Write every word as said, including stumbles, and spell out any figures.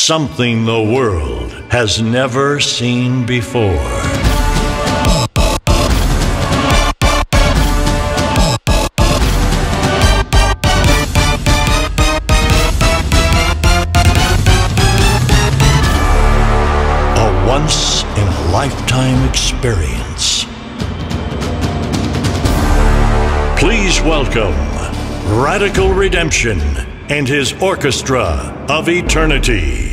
something the world has never seen before. A once-in-a-lifetime experience. Please welcome Radical Redemption and his Orchestra of Eternity.